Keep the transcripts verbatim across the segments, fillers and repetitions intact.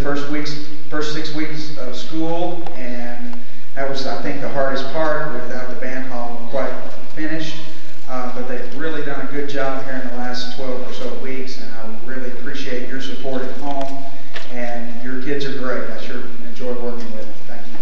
first weeks, first six weeks of school, and that was, I think, the hardest part without the band hall quite finished. Uh, but they've really done a good job here in the last twelve or so weeks, and I really appreciate your support at home. And your kids are great. I sure enjoy working with them. Thank you.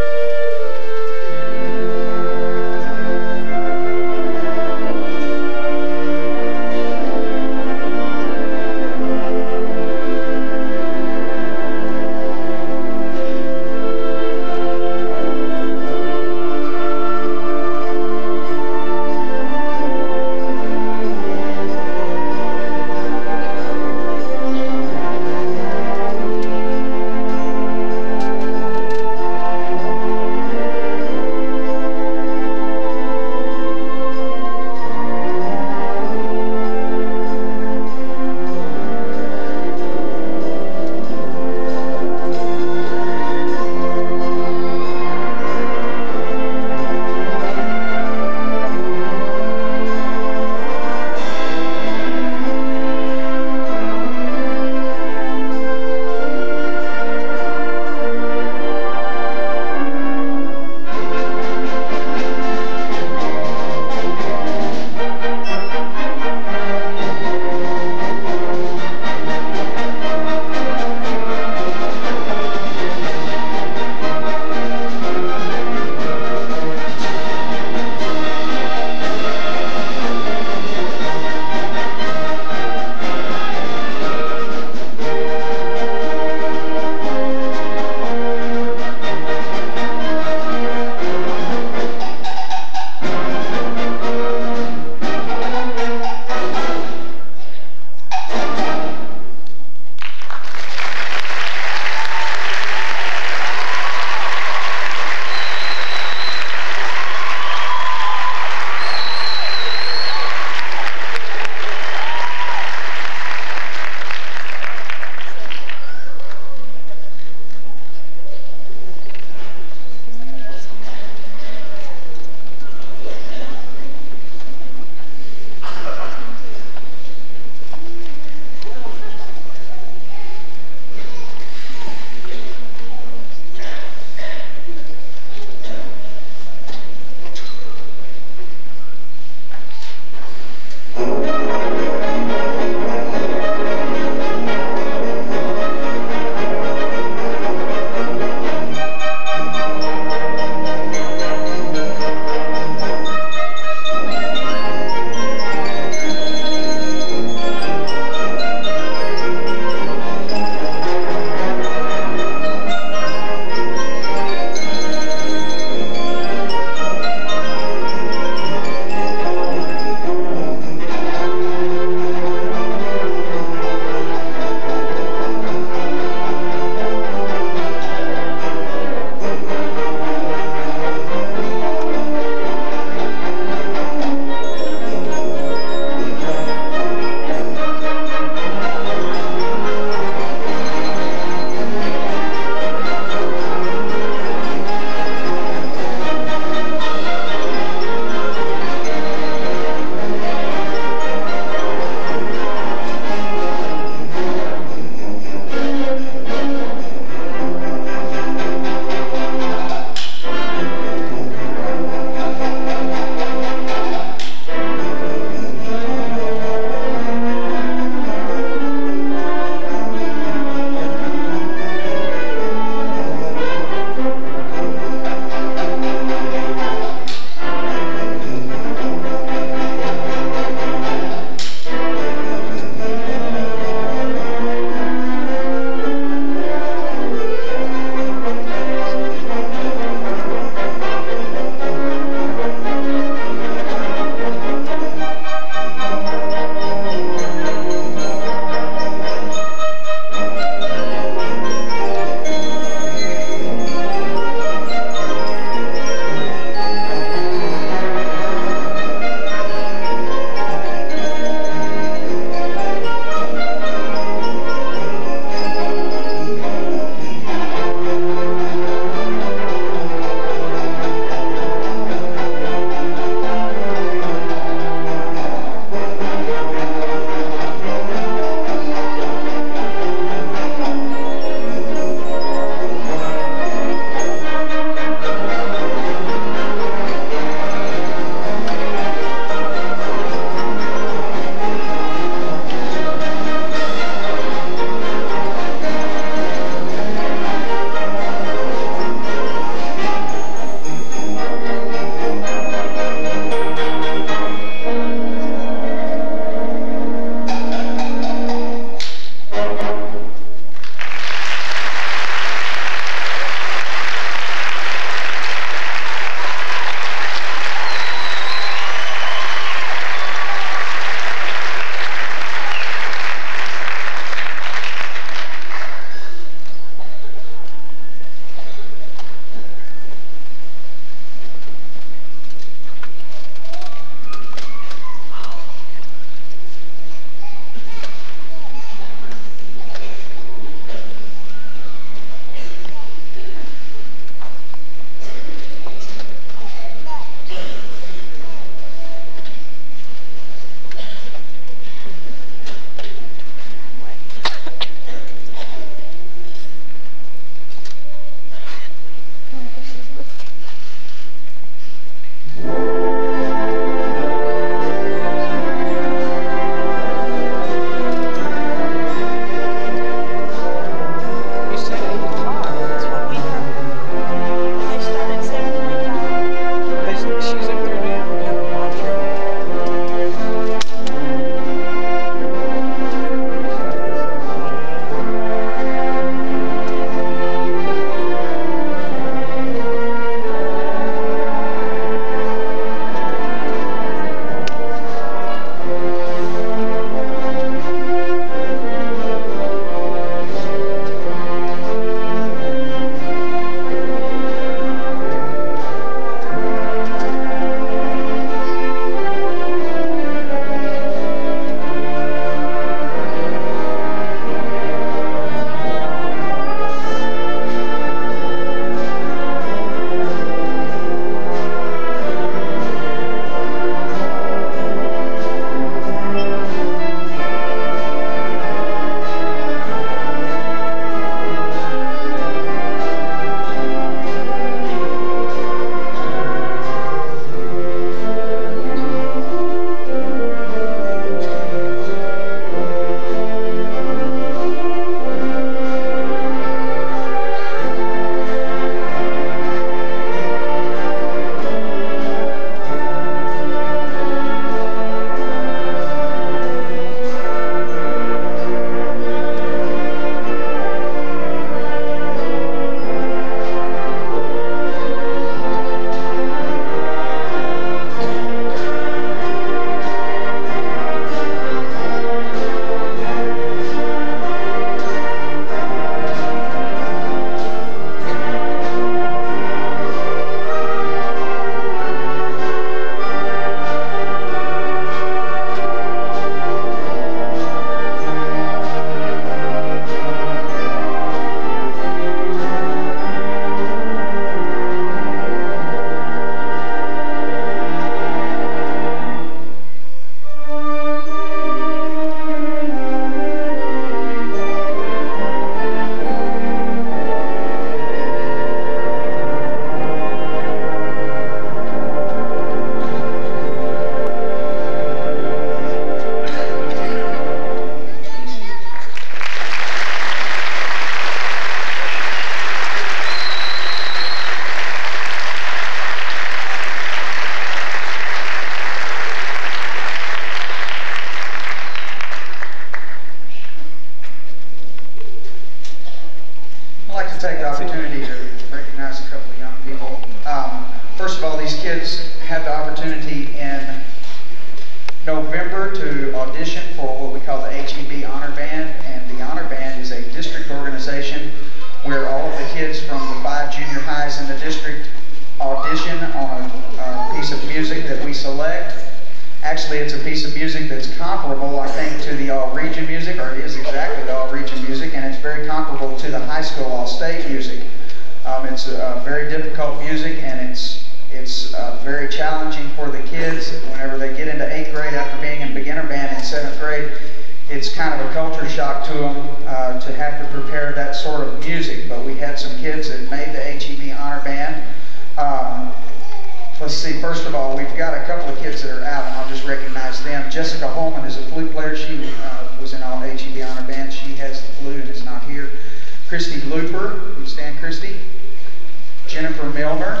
to take the opportunity to recognize a couple of young people. Um, first of all, these kids had the opportunity in November to audition for what we call the H E B Honor Band, and the Honor Band is a district organization where all of the kids from the five junior highs in the district audition on a, a piece of music that we select. Actually, it's a piece of music that's comparable, I think, to the all-region music, or it is exactly the all-region music, and it's very comparable to the high school all-state music. Um, it's uh, very difficult music, and it's it's uh, very challenging for the kids. Whenever they get into eighth grade after being in beginner band in seventh grade, it's kind of a culture shock to them uh, to have to prepare that sort of music. But we had some kids that made the H E B Honor Band. Um, let's see, first of all, we've got a couple of kids that are out, and I'll just recognize them. Jessica Holman is a flute player. She uh, was in all H E B Honor Band. She has the flute and is not here. Christy Looper, can you stand, Christy? Jennifer Milner.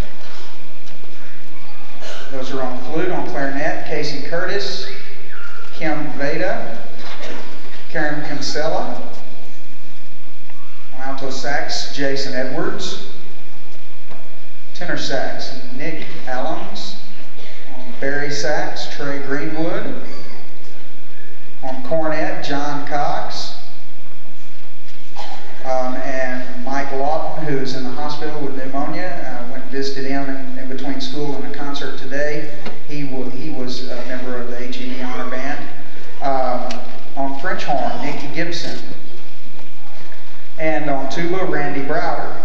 Those are on flute. On clarinet, Casey Curtis, Kim Veda, Karen Kinsella. On alto sax, Jason Edwards. Tenor sax, Nick Allums. On barry sax, Trey Greenwood. On cornet, John Cox. Um, and Mike Lawton, who's in the hospital with pneumonia. I went and visited him in, in between school and a concert today. He, he was a member of the H E B Honor Band. Um, on French horn, Nikki Gibson. And on tuba, Randy Browder.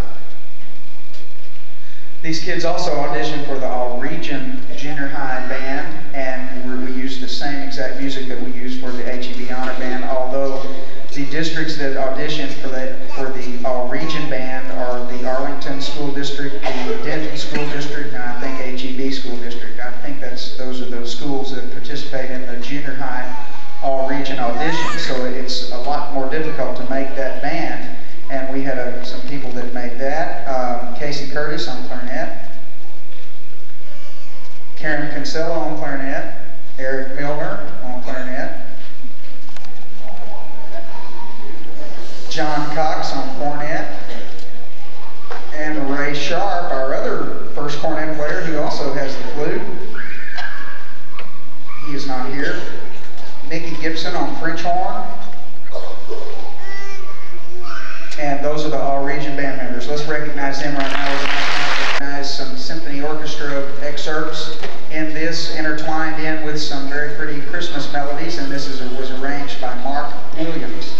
These kids also auditioned for the all-region junior high band, and we used the same exact music that we used for the H E B Honor Band, although the districts that auditioned for the, for the all-region band are the Arlington School District, the Denton School District, and I think H E B School District. I think that's those are those schools that participate in the junior high all-region audition, so it's a lot more difficult to make that band. And we had uh, some people that made that. Um, Casey Curtis on clarinet. Karen Kinsella on clarinet. Eric Milner on clarinet. John Cox on cornet. And Ray Sharp, our other first cornet player, who also has the flute. He is not here. Nikki Gibson on French horn. And those are the all-region band members. Let's recognize them right now. We're going to recognize some symphony orchestra excerpts in this, intertwined in with some very pretty Christmas melodies, and this is, was arranged by Mark Williams.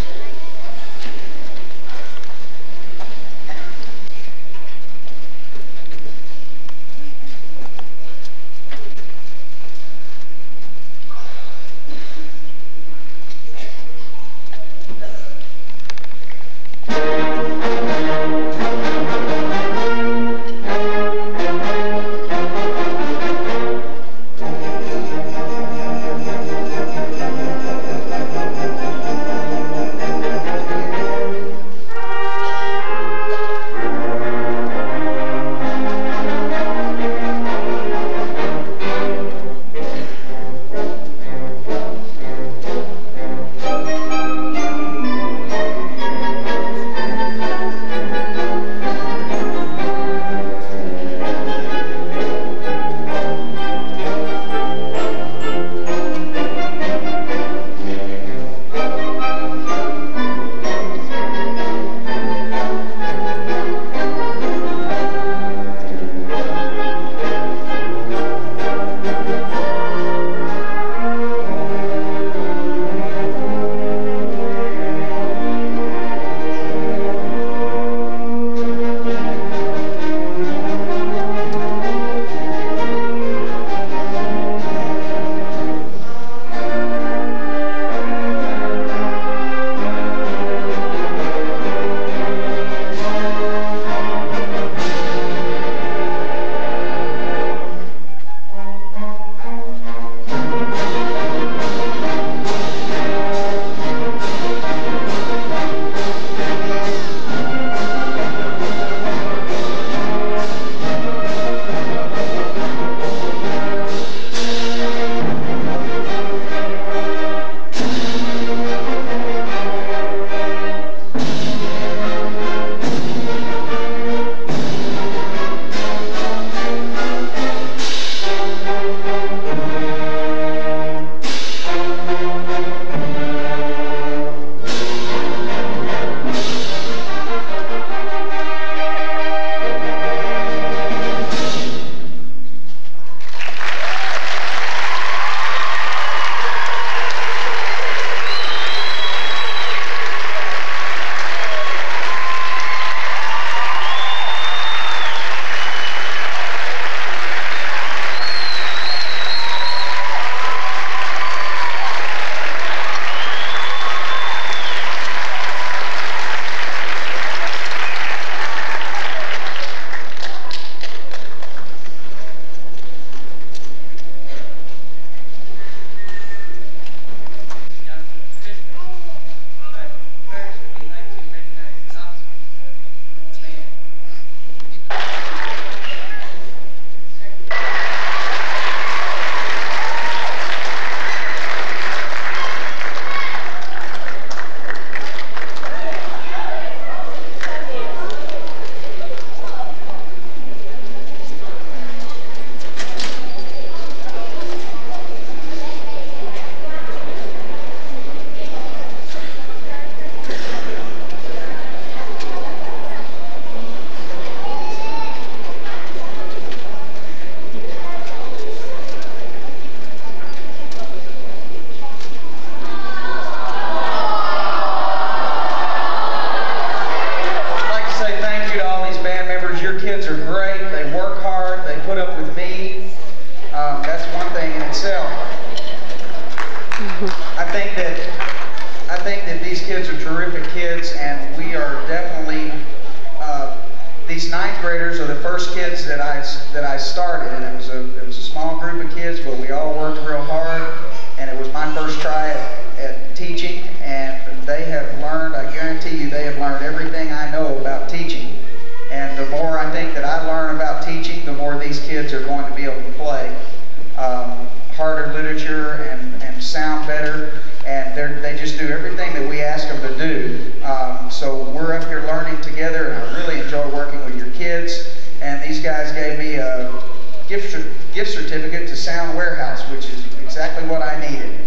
terrific kids, and we are definitely, uh, these ninth graders are the first kids that I, that I started, and it was, a, it was a small group of kids, but we all worked real hard, and it was my first try at, at teaching, and they have learned, I guarantee you, they have learned everything I know about teaching. And the more I think that I learn about teaching, the more these kids are going to be able to play um, harder literature and, and sound better. And they just do everything that we ask them to do. Um, so we're up here learning together, and I really enjoy working with your kids. And these guys gave me a gift, gift certificate to Sound Warehouse, which is exactly what I needed.